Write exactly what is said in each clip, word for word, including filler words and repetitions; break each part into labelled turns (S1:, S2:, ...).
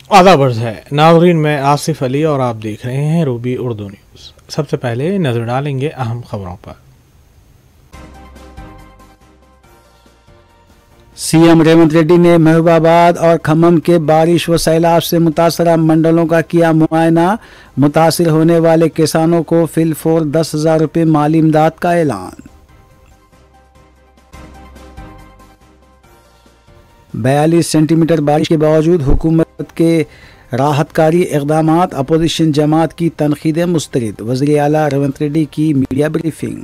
S1: आदाब अर्ज़ है नाज़रीन, मैं आसिफ अली और आप देख रहे हैं रूबी उर्दू न्यूज़। सबसे पहले नजर डालेंगे अहम खबरों पर।
S2: सीएम रेवंत रेड्डी ने महबूबाबाद और खम्मम के बारिश व सैलाब से मुतासरा मंडलों का किया मुआयना। मुतासिर होने वाले किसानों को फिलफोर दस हजार रुपये माली इमदाद का ऐलान। बयालीस सेंटीमीटर बारिश के बावजूद हुकूमत के राहतकारी इक़दामात, अपोजिशन जमात की तनकीदें मुस्तरद। वज़ीर आला रेवंत रेड्डी की मीडिया ब्रीफिंग।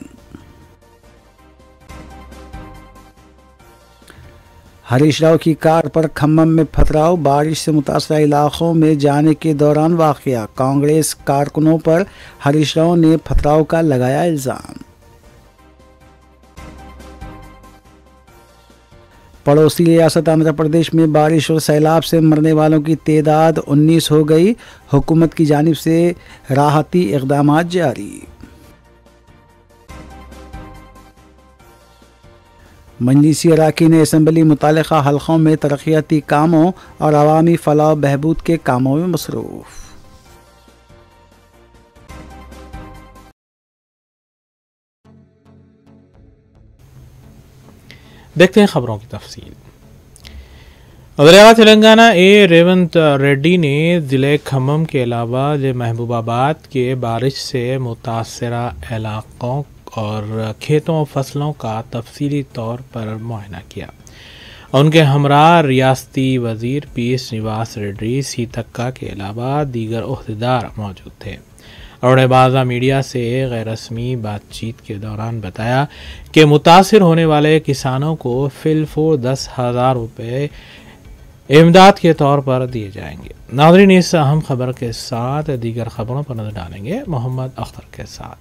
S2: हरीश राव की कार पर खम्मम में पथराव, बारिश से मुतासरा इलाकों में जाने के दौरान वाक़या। कांग्रेस कारकुनों पर हरीश राव ने पथराव का लगाया इल्ज़ाम। पड़ोसी रियासत आंध्र प्रदेश में बारिश और सैलाब से मरने वालों की तादाद उन्नीस हो गई। हुकूमत की जानिब से राहती इक़दामात जारी। मजलिसी अराकीन असम्बली मुतालिका हल्कों में तरक्याती कामों और अवामी फलाह बहबूद के कामों में मसरूफ़।
S1: देखते हैं खबरों की तफसील। वज़ीर तेलंगाना ए रेवंत रेड्डी ने ज़िले खम्मम के अलावा महबूबाबाद के बारिश से मुतासरा इलाक़ों और खेतों और फसलों का तफसीली तौर पर मुआयना किया। उनके हमरा रियासती वज़ीर पी श्रीनिवास रेड्डी सीतक्का के अलावा दीगर ओहदेदार मौजूद थे। उन्होंने बाज़ा मीडिया से गैर रस्मी बातचीत के दौरान बताया कि मुतासिर होने वाले किसानों को फिलफोर दस हज़ार रुपये इमदाद के तौर पर दिए जाएंगे। नाज़रीन, इस अहम खबर के साथ दीगर खबरों पर नजर डालेंगे मोहम्मद अख्तर के साथ।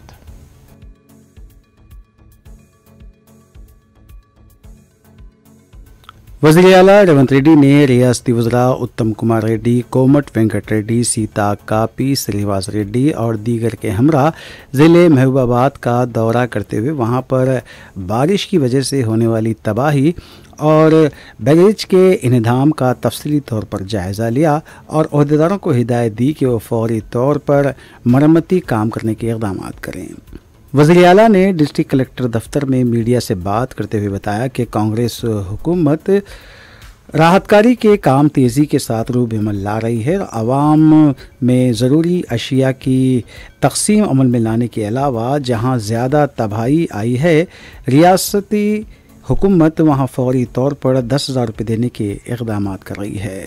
S2: वज़ीर आला रेवंत रेड्डी ने रियासती वज़रा उत्तम कुमार रेड्डी, कोमट वेंकट रेड्डी, सीता कापी, श्रीनिवास रेड्डी और दीगर के हमरा ज़िले महबूबाबाद का दौरा करते हुए वहां पर बारिश की वजह से होने वाली तबाही और बैरेज के इंहदाम का तफसीली तौर पर जायज़ा लिया और ओहदेदारों को हिदायत दी कि वो फौरी तौर पर मरम्मती काम करने के इक़दाम करें। वज़ीर आला ने डिस्ट्रिक्ट कलेक्टर दफ्तर में मीडिया से बात करते हुए बताया कि कांग्रेस हुकूमत राहतकारी के काम तेज़ी के साथ रूबेमल ला रही है। आवाम में ज़रूरी अशिया की तकसीम अमल में लाने के अलावा जहां ज़्यादा तबाही आई है, रियासती हुकूमत वहां फौरी तौर पर दस हज़ार रुपये देने के इक़दाम कर रही है।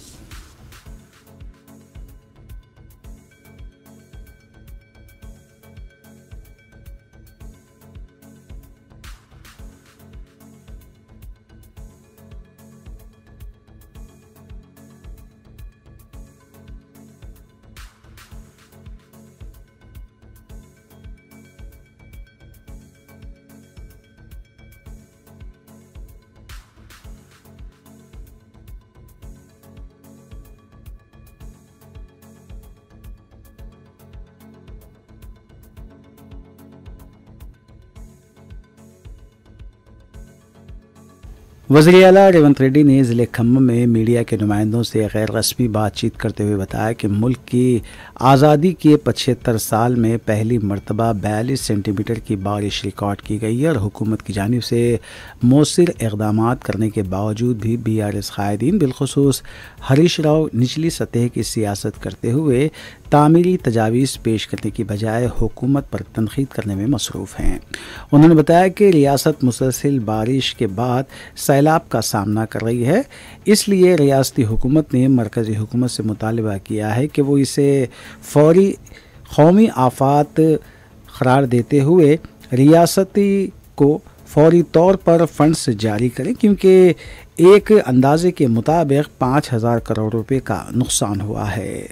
S2: वज़ीर आला रेवंत रेड्डी ने ज़िले खम्मम में मीडिया के नुमाइंदों से गैर रस्मी बातचीत करते हुए बताया कि मुल्क की आज़ादी के पचहत्तर साल में पहली मरतबा बयालीस सेंटीमीटर की बारिश रिकॉर्ड की गई है और हुकूमत की जानिब से मौसर इक़दाम करने के बावजूद भी बी आर एस कायदीन बिलखुसूस हरीश राव निचली सतह की सियासत करते हुए तामीरी तजावीज़ पेश करने की बजाय हुकूमत पर तनकीद करने में मसरूफ़ हैं। उन्होंने बताया कि रियासत मुसलसल बारिश के बाद सैलाब का सामना कर रही है, इसलिए रियासती हुकूमत ने मरकज़ी हुकूमत से मुतालबा किया है कि वो इसे फौरी कौमी आफात करार देते हुए रियासती को फौरी तौर पर फंड्स जारी करें, क्योंकि एक अंदाजे के मुताबिक पाँच हज़ार करोड़ रुपए का नुकसान हुआ है।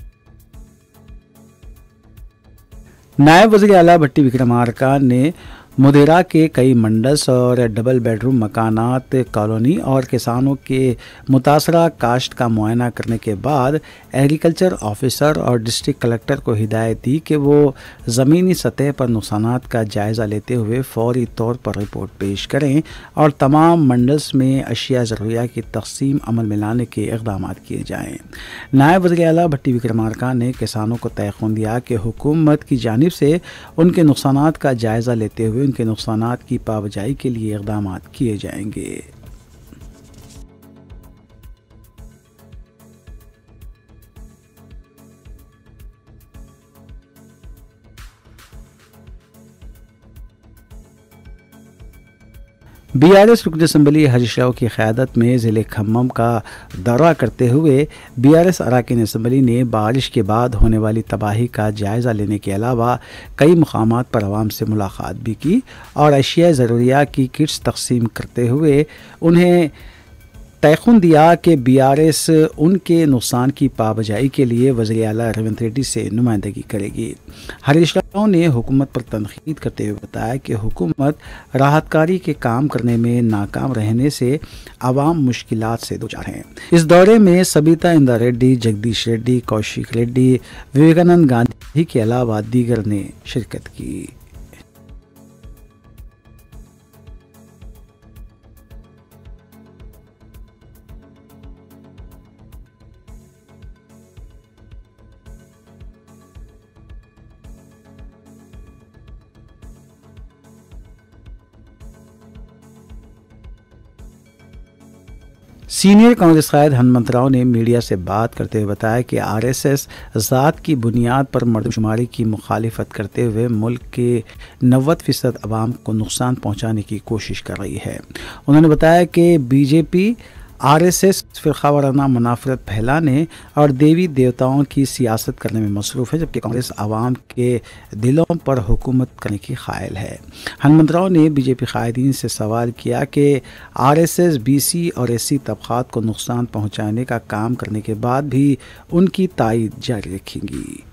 S2: नायब वज़ीर आला भट्टी विक्रमार्का ने मुदेरा के कई मंडल्स और डबल बेडरूम मकानात कॉलोनी और किसानों के मुतासरा काश्त का मुआयना करने के बाद एग्रीकल्चर ऑफिसर और डिस्ट्रिक्ट कलेक्टर को हिदायत दी कि वो ज़मीनी सतह पर नुकसानात का जायज़ा लेते हुए फौरी तौर पर रिपोर्ट पेश करें और तमाम मंडल्स में अशिया ज़रूरिया की तकसीम अमल में लाने के इक़दाम किए जाएँ। नायब वज़ीर आला भट्टी विक्रमार्का ने किसानों को तयक़ुन दिया कि हुकूमत की जानिब से उनके नुकसानात का जायज़ा लेते हुए उनके नुकसानात की पाबजाई के लिए इक़दाम किए जाएंगे। बीआरएस रुकन असम्बली हरीश राव की क़यादत में ज़िले खम्मम का दौरा करते हुए बीआरएस अरकान असम्बली ने बारिश के बाद होने वाली तबाही का जायज़ा लेने के अलावा कई मकामात पर आवाम से मुलाकात भी की और अशिया ज़रूरिया की किट्स तकसीम करते हुए उन्हें तयक़ुन दिया कि बीआरएस उनके नुकसान की पाबजाई के लिए वज़ीर आला रेवंत रेड्डी से नुमाइंदगी करेगी। हरीश राव ने हुकूमत पर तनकीद करते हुए बताया कि हुकूमत राहतकारी के काम करने में नाकाम रहने से आवाम मुश्किलात से दो चार हैं। इस दौरे में सबिता इंदा रेड्डी, जगदीश रेड्डी, कौशिक रेड्डी, विवेकानंद गांधी के अलावा दीगर ने शिरकत की। सीनियर कांग्रेस कायद हनुमंत राव ने मीडिया से बात करते हुए बताया कि आरएसएस ज़ात की बुनियाद पर मर्दमशुमारी की मुखालिफत करते हुए मुल्क के नब्बे फीसद आवाम को नुकसान पहुंचाने की कोशिश कर रही है। उन्होंने बताया कि बीजेपी आरएसएस फ़िरक़ावाराना मुनाफरत फैलाने और देवी देवताओं की सियासत करने में मसरूफ़ है, जबकि कांग्रेस आवाम के दिलों पर हुकूमत करने की क़ायल है। हनुमंत राव ने बीजेपी कायदीन से सवाल किया कि आरएसएस बीसी और एससी तबक़ात को नुकसान पहुँचाने का काम करने के बाद भी उनकी तायीद जारी रखेंगी।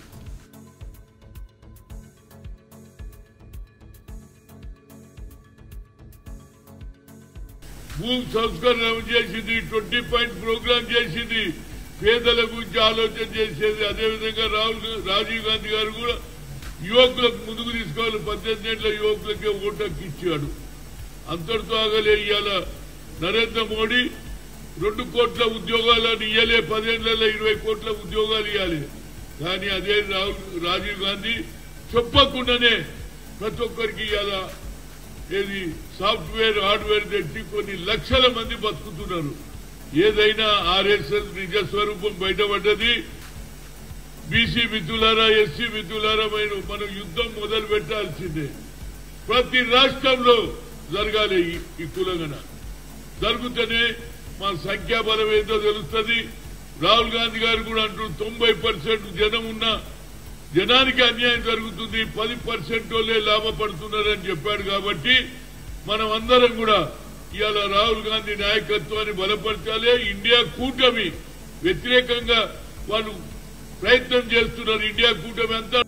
S3: భూ సంస్కరణ చేసింది, ట్వంటీ పాయింట్ ప్రోగ్రామ్ చేసింది, పేదల గురించి ఆలోచన చేసేది. అదేవిధంగా రాహుల్ రాజీవ్ గాంధీ గారు కూడా యువకులకు ముందుకు తీసుకోవాలి, పద్దెనిమిది ఏళ్ల యువకులకే ఓటు హక్కు ఇచ్చాడు. అంతటితో ఆగలే. ఇవాళ నరేంద్ర మోడీ రెండు కోట్ల ఉద్యోగాలను ఇయ్యలే, పదేళ్లలో ఇరవై కోట్ల ఉద్యోగాలు ఇవ్వాలి. కానీ అదే రాహుల్ రాజీవ్ గాంధీ చెప్పకుండానే ప్రతి ఒక్కరికి ఇవాళ ఏది సాఫ్ట్వేర్ హార్డ్వేర్ తెచ్చి కొన్ని లక్షల మంది బతుకుతున్నారు. ఏదైనా ఆర్ఎస్ఎస్ నిజ స్వరూపం బయటపడ్డది. బీసీ మిత్రులారా, ఎస్సీ మిత్రులారా, మనం యుద్ధం మొదలు పెట్టాల్సిందే. ప్రతి రాష్ట్రంలో జరగాలి. ఈ కులగన జరుగుతూనే మా సంఖ్యాబలం ఏంటో తెలుస్తుంది. రాహుల్ గాంధీ గారు కూడా అంటూ తొంభై పర్సెంట్ జనం ఉన్న జనానికి అన్యాయం జరుగుతుంది, పది పర్సెంట్ వాళ్ళే లాభపడుతున్నారని చెప్పాడు. కాబట్టి మనం అందరం కూడా ఇవాళ రాహుల్ గాంధీ నాయకత్వాన్ని బలపరచాలి. ఇండియా కూటమి వ్యతిరేకంగా వాళ్ళు ప్రయత్నం చేస్తున్నారు. ఇండియా కూటమి అంతా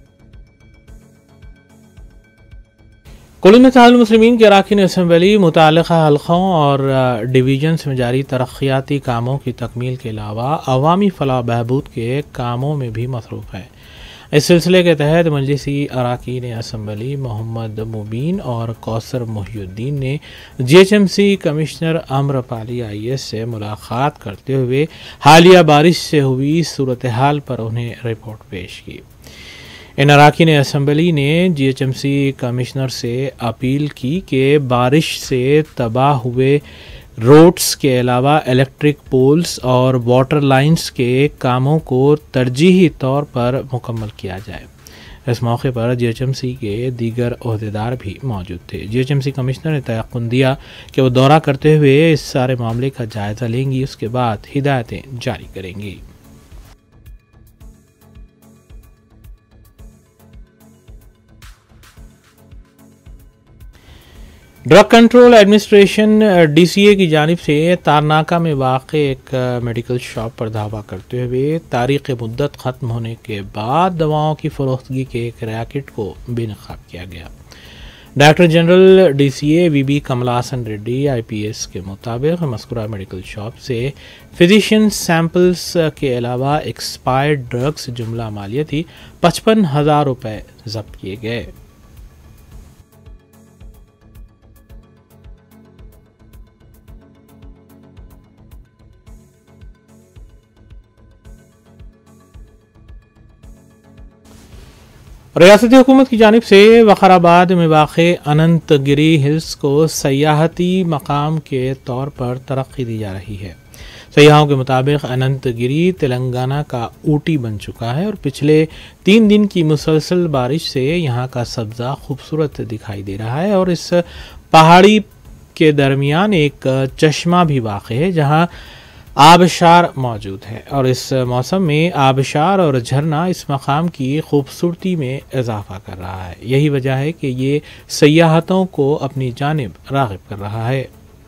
S1: कुल मिसाल मुस्लिमीन के अरकान असम्बली मुताल्लिक़ा हल्क़ों और डिवीजन्स में जारी तरक्याती कामों की तकमील के अलावा अवामी फलाह बहबूद के कामों में भी मसरूफ़ है। इस सिलसिले के तहत मजलिसी अरकान असम्बली मोहम्मद मुबीन और कौसर मोहिउद्दीन ने G H M C commissioner Amrapali I S से मुलाकात करते हुए हालिया बारिश से हुई सूरत हाल पर उन्हें रिपोर्ट पेश की। इन अरकान असम्बली ने G H M C commissioner से अपील की कि बारिश से तबाह हुए रोड्स के अलावा इलेक्ट्रिक पोल्स और वाटर लाइंस के कामों को तरजीही तौर पर मुकम्मल किया जाए। इस मौके पर जी एच एम सी के दीगर ओहदेदार भी मौजूद थे। G H M C commissioner ने तयक़ुन दिया कि वो दौरा करते हुए इस सारे मामले का जायज़ा लेंगी, उसके बाद हिदायतें जारी करेंगी। Drug control administration D C A की जानिब से तारनाका में वाक़ एक मेडिकल शॉप पर धावा करते हुए तारीख़ मुद्दत ख़त्म होने के बाद दवाओं की फ़रोख्तगी के एक रैकेट को बेनकाब किया गया। Director general DCA VB Kamalasan Reddy IPS के मुताबिक मस्कुरा मेडिकल शॉप से फिजिशियन सैंपल्स के अलावा एक्सपायर्ड ड्रग्स जुमला मालियती पचपन हजार रुपये जब्त किए गए। रियासती हुकूमत की जानिब से वक़ाराबाद में वाक़े अनंतगिरी हिल्स को सयाहती मकाम के तौर पर तरक्की दी जा रही है। सयाहों के मुताबिक अनंतगिरी तेलंगाना का ऊटी बन चुका है और पिछले तीन दिन की मुसलसल बारिश से यहाँ का सब्ज़ा खूबसूरत दिखाई दे रहा है और इस पहाड़ी के दरमियान एक चश्मा भी वाक़ है जहाँ आबशार मौजूद है और इस मौसम में आबशार और झरना इस मकाम की खूबसूरती में इजाफा कर रहा है। यही वजह है कि ये सयाहतों को अपनी जानिब राग़िब कर रहा है।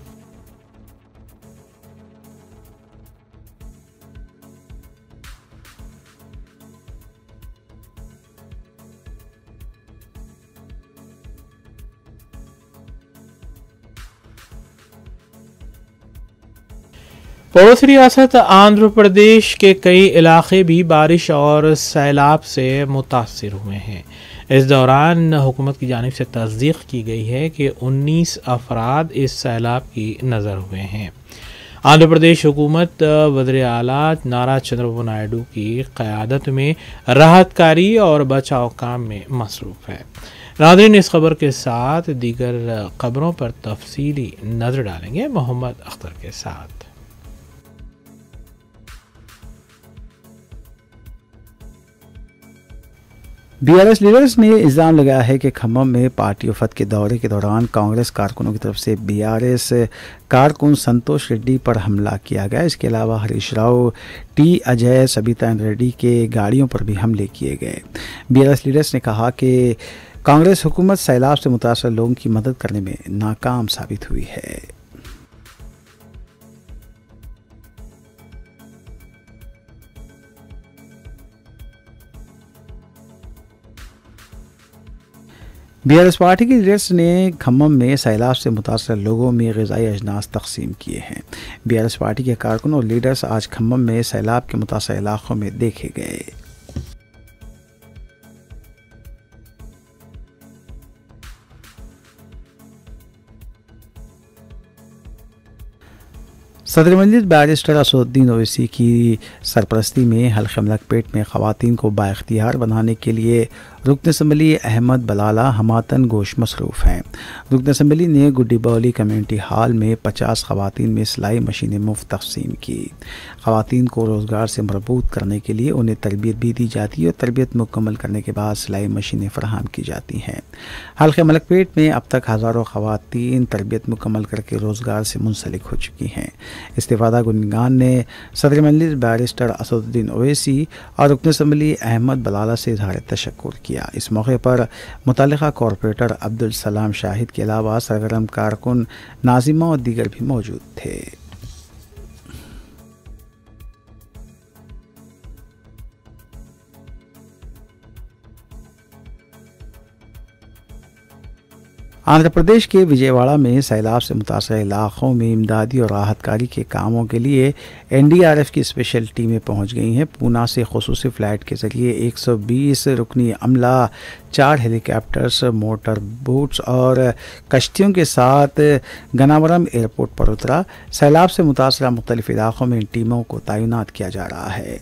S1: पड़ोसी रियासत आंध्र प्रदेश के कई इलाके भी बारिश और सैलाब से मुतासर हुए हैं। इस दौरान हुकूमत की जानिब से तस्दीक की गई है कि उन्नीस अफराद इस सैलाब की नज़र हुए हैं। आंध्र प्रदेश हुकूमत वज़ीर आला नारा चंद्रबाबू नायडू की क़यादत में राहतकारी और बचाव काम में मसरूफ़ है। नाज़रीन, इस खबर के साथ दीगर खबरों पर तफसीली नज़र डालेंगे मोहम्मद अख्तर के साथ।
S2: बीआरएस लीडर्स ने इल्ज़ाम लगाया है कि खम्मम में पार्टी वफद के दौरे के दौरान कांग्रेस कारकुनों की तरफ से बीआरएस कारकुन संतोष रेड्डी पर हमला किया गया। इसके अलावा हरीश राव, टी अजय, सबिता रेड्डी के गाड़ियों पर भी हमले किए गए। बीआरएस लीडर्स ने कहा कि कांग्रेस हुकूमत सैलाब से मुतासर लोगों की मदद करने में नाकाम साबित हुई है। बीआरएस पार्टी के लीडर्स ने खम्मम में सैलाब से मुतासर लोगों में ग़िज़ाई अजनास तकसीम किए हैं। बीआरएस पार्टी के कारकुन और लीडर्स आज खम्मम में सैलाब के मुतासर इलाक़ों में देखे गए। सदर मजलिस बैरिस्टर असदुद्दीन ओवैसी की सरपरस्ती में हल्क़े मलकपेट में ख़वातीन को बाइख्तियार बनाने के लिए रुकन असम्बली अहमद बलाला हमातन गोश मसरूफ़ हैं। रुकन असम्बली ने गुड्डी बौली कम्यूनिटी हॉल में पचास ख़वातीन में सिलाई मशीनें मुफ्त तक़सीम की। ख़वातीन को रोज़गार से मरबूत करने के लिए उन्हें तरबियत भी दी जाती है और तरबियत मुकम्मल करने के बाद सिलाई मशीनें फ़राहम की जाती हैं। हल्क़े मलकपेट में अब तक हज़ारों ख़वातीन तरबियत मुकम्मल करके रोज़गार से मुंसलिक हो चुकी हैं। इस्तिफ़ादा गुनगान ने सदर मजलिस बैरिस्टर असदुद्दीन ओवैसी और रुकन असम्बली अहमद बलाला से इज़हार तशक्कुर किया। इस मौके पर मुतल्लिक़ा कॉरपोरेटर अब्दुल सलाम शाहिद के अलावा सरगर्म कारकुन नाजिमा और दीगर भी मौजूद थे। आंध्र प्रदेश के विजयवाड़ा में सैलाब से मुतासर इलाक़ों में इमदादी और राहतकारी के कामों के लिए एनडीआरएफ की स्पेशल टीमें पहुंच गई हैं। पूना से खुसूसी फ़्लाइट के ज़रिए एक सौ बीस रुकनी अमला, चार हेलीकॉप्टर्स, मोटर बोट्स और कश्तियों के साथ गनावरम एयरपोर्ट पर उतरा। सैलाब से मुतासर मुख्तलिफ इलाक़ों में इन टीमों को तैनात किया जा रहा है।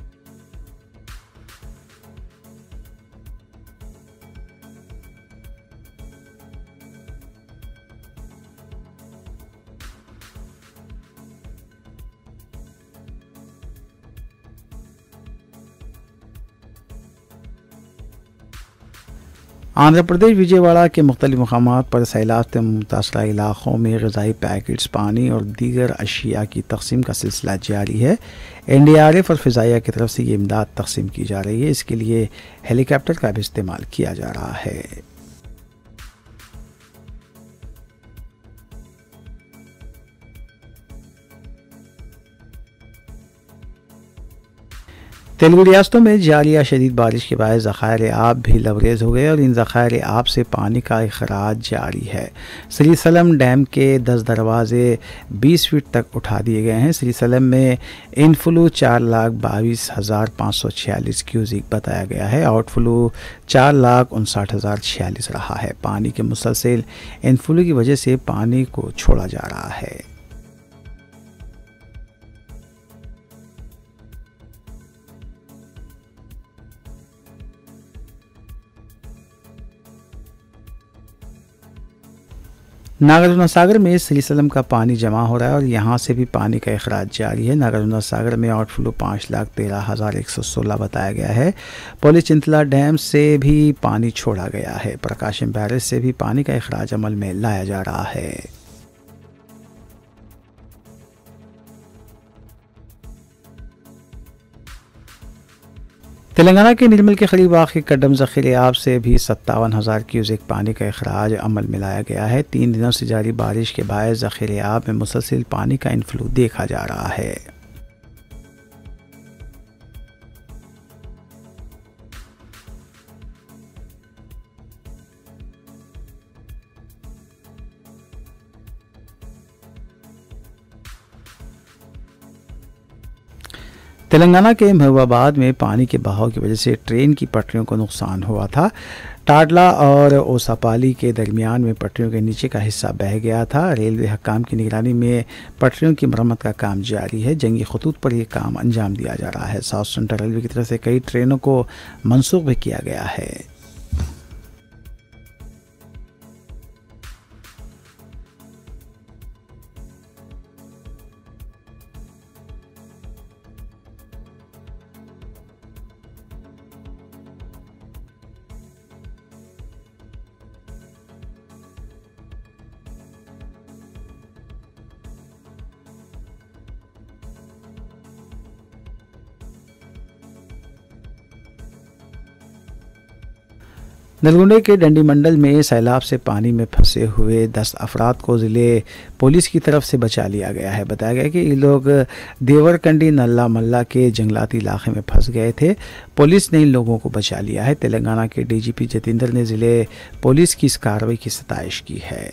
S2: आंध्र प्रदेश विजयवाड़ा के मुख्तलिफ मकामात पर सैलाब से मुतासरा इलाक़ों में ग़िज़ाई पैकेट्स, पानी और दीगर अशिया की तकसीम का सिलसिला जारी है। एन डी आर एफ और फ़िज़ाइया की तरफ से ये इमदाद तकसीम की जा रही है। इसके लिए हेलीकॉप्टर का भी इस्तेमाल किया जा रहा है। तेलुगु रियासतों में जारी या शदीद बारिश के बाद ज़खायर आब भी लबरेज हो गए और इन ज़खायर आब से पानी का अखराज जारी है। श्रीसलम डैम के दस दरवाजे बीस फीट तक उठा दिए गए हैं। श्रीसलम में इनफ्लो चार लाख बाईस हज़ार पाँच सौ छियालीस क्यूजिक बताया गया है। आउटफ्लो चार लाख उनसाठ हज़ार छियालीस रहा है। पानी के मुसलसल इनफ्लो की वजह से पानी को छोड़ा जा रहा है। नागार्जुन सागर में श्रीसलम का पानी जमा हो रहा है और यहाँ से भी पानी का अखराज जारी है। नागार्जुन सागर में आउटफ्लो पाँच लाख तेरह हज़ार एक सौ सोलह बताया गया है। पोली चिंतला डैम से भी पानी छोड़ा गया है। प्रकाशम बैरेज से भी पानी का अखराज अमल में लाया जा रहा है। तेलंगाना के निर्मल के करीब वाक़ई कड्डम ज़ख़ीरे आब से भी सत्तावन हज़ार क्यूसेक पानी का अखराज अमल में लाया गया है। तीन दिनों से जारी बारिश के बाद ज़ख़ीरे आब में मुसलसल पानी का इनफ्लो देखा जा रहा है। तेलंगाना के महबूबाबाद में पानी के बहाव की वजह से ट्रेन की पटरियों को नुकसान हुआ था। टाडला और ओसापाली के दरमियान में पटरियों के नीचे का हिस्सा बह गया था। रेलवे हकाम की निगरानी में पटरियों की मरम्मत का काम जारी है। जंगी खतूत पर यह काम अंजाम दिया जा रहा है। साउथ सेंट्रल रेलवे की तरफ से कई ट्रेनों को मनसूख भी किया गया है। नलगुंडे के डंडी मंडल में सैलाब से पानी में फंसे हुए दस अफराद को ज़िले पुलिस की तरफ से बचा लिया गया है। बताया गया कि ये लोग देवरकंडी नल्ला मल्ला के जंगलाती इलाके में फंस गए थे। पुलिस ने इन लोगों को बचा लिया है। तेलंगाना के डीजीपी जतेंद्र ने ज़िले पुलिस की इस कार्रवाई की सताइश की है।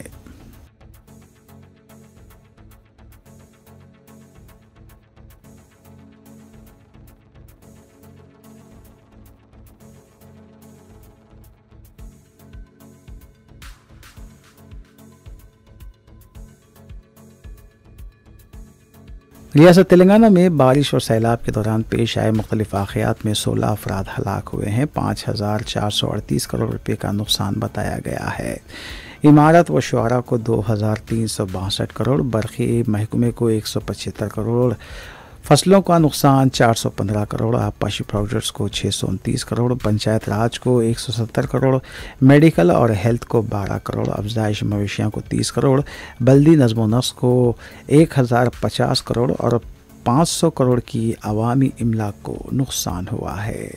S2: रियासत तेलंगाना में बारिश और सैलाब के दौरान पेश आए मुख्तलिफ वाक़यात में सोलह अफराद हलाक हुए हैं। पाँच हज़ार चार सौ अड़तीस करोड़ रुपये का नुकसान बताया गया है। इमारत व शुआरा को दो हज़ार तीन सौ बासठ करोड़, बरक़ी महकमे को एक सौ पचहत्तर करोड़, फसलों का नुकसान चार सौ पंद्रह करोड़, आबपाशी प्रोजेक्ट्स को छः सौ उनतीस करोड़, पंचायत राज को एक सौ सत्तर करोड़, मेडिकल और हेल्थ को बारह करोड़, अफजाइश मवेशियाँ को तीस करोड़, बल्दी नज़्म व नस्क़ को एक हज़ार पचास करोड़ और पाँच सौ करोड़ की अवामी इमलाक को नुकसान हुआ है।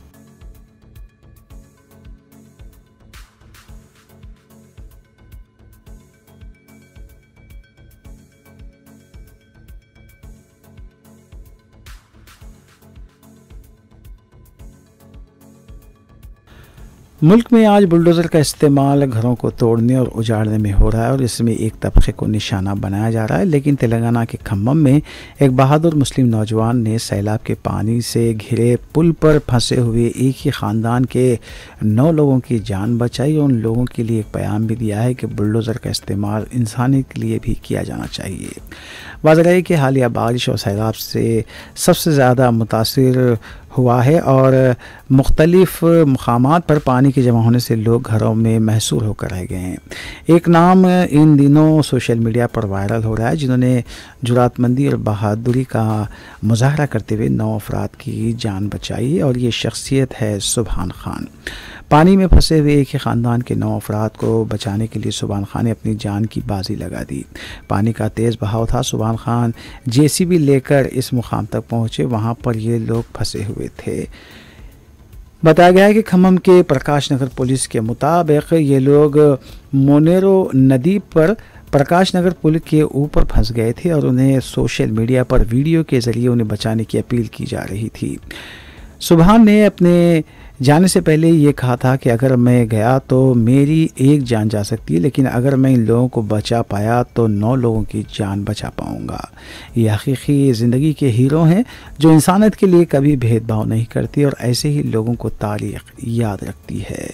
S2: मुल्क में आज बुलडोज़र का इस्तेमाल घरों को तोड़ने और उजाड़ने में हो रहा है और इसमें एक तबके को निशाना बनाया जा रहा है। लेकिन तेलंगाना के खम्मम में एक बहादुर मुस्लिम नौजवान ने सैलाब के पानी से घिरे पुल पर फंसे हुए एक ही ख़ानदान के नौ लोगों की जान बचाई और उन लोगों के लिए एक पैगाम भी दिया है कि बुलडोज़र का इस्तेमाल इंसानियत के लिए भी किया जाना चाहिए। वाज़ेह है कि हालिया बारिश और सैलाब से सबसे ज़्यादा मुतासिर हुआ है और मुख्तलिफ मकामात पर पानी के जमा होने से लोग घरों में महसूर होकर रह गए हैं। एक नाम इन दिनों सोशल मीडिया पर वायरल हो रहा है जिन्होंने जुरातमंदी और बहादुरी का मुजाहरा करते हुए नौ अफराद की जान बचाई और ये शख्सियत है सुभान खान। पानी में फंसे हुए एक ही ख़ानदान के नौ अफराद को बचाने के लिए सुभान खान ने अपनी जान की बाजी लगा दी। पानी का तेज़ बहाव था। सुभान खान जेसीबी लेकर इस मुकाम तक पहुँचे, वहाँ पर ये लोग फंसे हुए थे। बताया गया है कि खम्मम के प्रकाश नगर पुलिस के मुताबिक ये लोग मोनेरो नदी पर प्रकाश नगर पुल के ऊपर फंस गए थे और उन्हें सोशल मीडिया पर वीडियो के ज़रिए उन्हें बचाने की अपील की जा रही थी। सुभान ने अपने जाने से पहले ये कहा था कि अगर मैं गया तो मेरी एक जान जा सकती है, लेकिन अगर मैं इन लोगों को बचा पाया तो नौ लोगों की जान बचा पाऊंगा। ये हकीकी ज़िंदगी के हीरो हैं जो इंसानियत के लिए कभी भेदभाव नहीं करती और ऐसे ही लोगों को तारीख याद रखती है।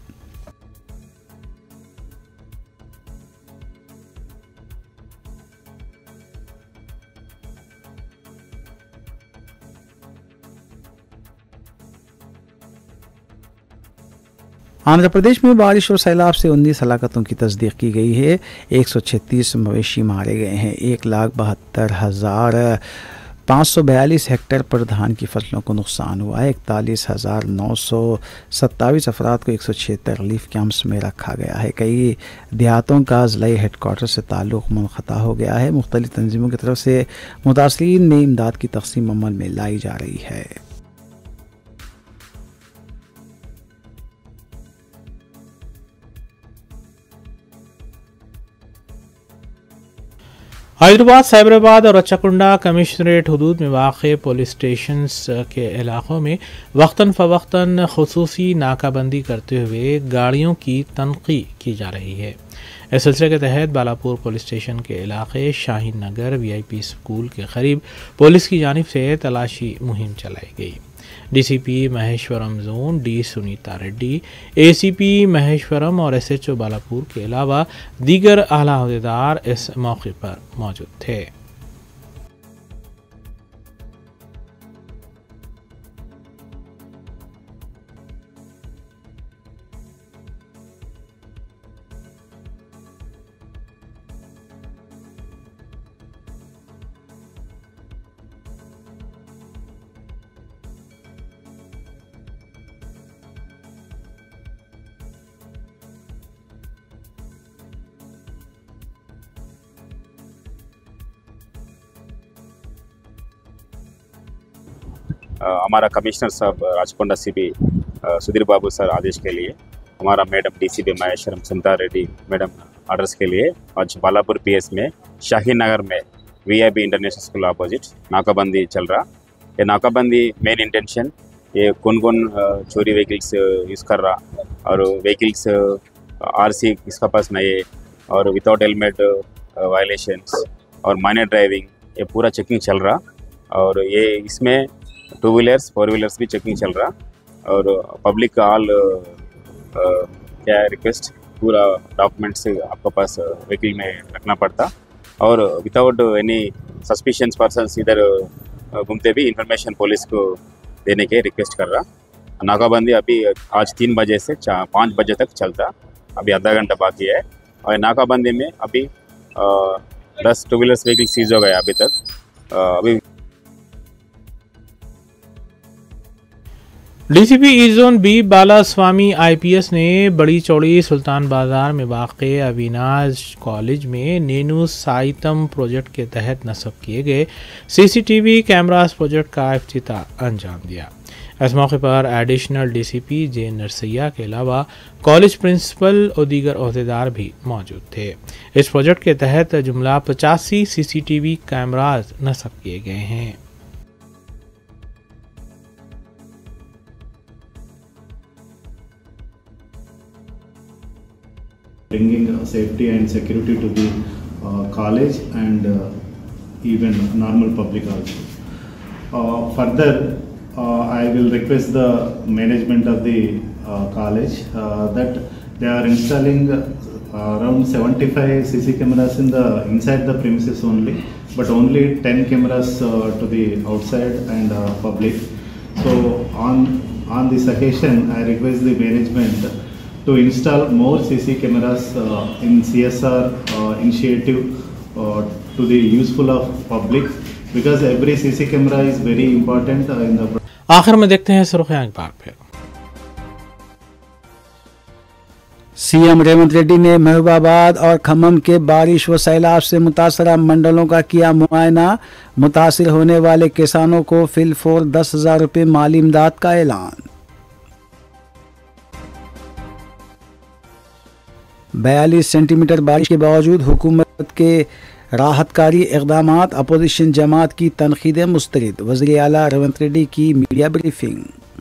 S2: आंध्र प्रदेश में बारिश और सैलाब से उन्नीस हलाकतों की तस्दीक की गई है। एक सौ छत्तीस मवेशी मारे गए हैं। एक लाख बहत्तर हज़ार पाँच सौ बयालीस हेक्टेयर पर धान की फसलों को नुकसान हुआ है। इकतालीस हज़ार नौ सौ सत्ताईस अफराद को एक सौ छिहत्तर रिलीफ कैंप्स में रखा गया है। कई देहातों का ज़िला हेडक्वार्टर से ताल्लुक़ मुनक़ता हो गया है। मुख्तलिफ़ तंजीमों की तरफ से मुतासरीन में इमदाद की तक़सीम अमल में लाई जा रही है।
S1: हैदराबाद, साइबराबाद और रच्चाकुंडा कमिश्नरेट हदूद में वाक़ पुलिस स्टेशन के इलाक़ों में वक्तन फ़वक्तन ख़ुसूसी नाकाबंदी करते हुए गाड़ियों की तनक़ी की जा रही है। इस सिलसिले के तहत बालापुर पुलिस स्टेशन के इलाके Shaheen Nagar V I P school के करीब पुलिस की जानिब से तलाशी मुहिम चलाई गई। D C P Maheshwaram zone D Sunitha Reddy, A C P Maheshwaram और एस एच ओ बालापुर के अलावा दीगर आला अहदेदार इस मौके पर मौजूद थे।
S4: हमारा कमिश्नर साहब राचकोंडा सीपी सुधीर बाबू सर आदेश के लिए, हमारा madam DCP Maheshwaram Sunitha Reddy madam orders के लिए आज बालापुर पीएस में शाहीन नगर में वीआईपी इंटरनेशनल स्कूल अपोजिट नाकाबंदी चल रहा। ये नाकाबंदी मेन इंटेंशन ये कौन कौन चोरी व्हीकल्स यूज़ कर रहा और व्हीकल्स आरसी इसका पास नहीं है और विदाउट हेलमेट वायलेशंस और माइनर ड्राइविंग, ये पूरा चेकिंग चल रहा। और ये इसमें टू व्हीलर्स फोर व्हीलर्स भी चेकिंग चल रहा। और पब्लिक का ऑल क्या रिक्वेस्ट, पूरा डॉक्यूमेंट्स आपके पास व्हीकल में रखना पड़ता और विदाउट एनी सस्पिशियस पर्सन्स इधर घूमते भी इंफॉर्मेशन पुलिस को देने के रिक्वेस्ट कर रहा। नाकाबंदी अभी आज तीन बजे से पाँच बजे तक चलता, अभी आधा घंटा बाकी है। और नाकाबंदी में अभी आ, दस टू व्हीलर्स व्हीकल सीज हो गए अभी तक। आ, अभी
S1: DCP E zone B Balaswamy IPS ने बड़ी चौड़ी सुल्तान बाजार में वाक़े अविनाश कॉलेज में नेनू साइतम प्रोजेक्ट के तहत नस्ब किए गए सीसीटीवी कैमरास प्रोजेक्ट का इफ्तिताह अंजाम दिया। इस मौके पर एडिशनल डीसीपी जे नरसैया के अलावा कॉलेज प्रिंसिपल और दीगर ओहदेदार भी मौजूद थे। इस प्रोजेक्ट के तहत जुमला पचासी सीसीटीवी कैमरास नस्ब किए गए हैं।
S5: Bringing uh, safety and security to the uh, college and uh, even normal public also. Uh, further, uh, I will request the management of the uh, college uh, that they are installing uh, around seventy-five C C cameras in the inside the premises only, but only ten cameras uh, to the outside and uh, public. So on on this occasion, I request the management to install more C C cameras uh, in C S R uh, initiative uh, to the useful of public, because every C C camera is very important uh, in the.
S1: आखिर में देखते हैं सुर्खियां एक बार फिर।
S2: CM Revanth Reddy ने महबूबाबाद और खम्मम के बारिश व सैलाब से मुतासरा मंडलों का किया मुआयना। मुतासिर होने वाले किसानों को फिलफोर दस हजार रुपये माली इमदाद का ऐलान। बयालीस सेंटीमीटर बारिश के बावजूद हुकूमत के राहतकारी इक़दामात, अपोजिशन जमात की तनकीदें मुस्तरद। वज़ीर आला रेवंत रेड्डी की मीडिया ब्रीफिंग।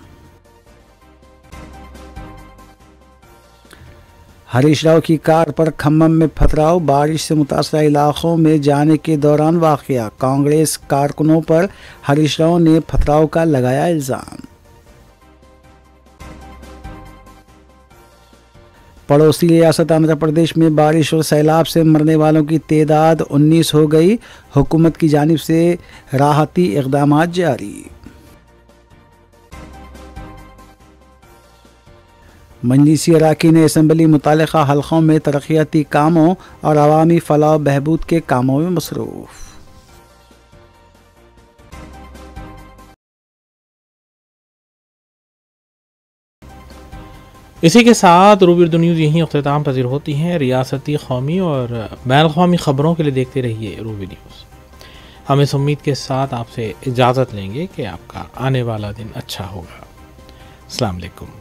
S2: हरीश राव की कार पर खम्मम में पथराव, बारिश से मुतासरा इलाकों में जाने के दौरान वाकया। कांग्रेस कारकुनों पर हरीश राव ने पथराव का लगाया इल्जाम। पड़ोसी रियासत आंध्र प्रदेश में बारिश और सैलाब से मरने वालों की तादाद उन्नीस हो गई। हुकूमत की जानिब से राहती इक़दामात जारी। मजलिसी अराकीन असम्बली मुतालिका हल्कों में तरक्याती कामों और अवामी फलाह बहबूद के कामों में मसरूफ़।
S1: इसी के साथ रूबी न्यूज़ यहीं अख्ताम पजीर होती हैं। रियासती, कौमी और बैन अवी ख़बरों के लिए देखते रहिए रूबी न्यूज़। हम इस उम्मीद के साथ आपसे इजाज़त लेंगे कि आपका आने वाला दिन अच्छा होगा। अस्सलाम वालेकुम।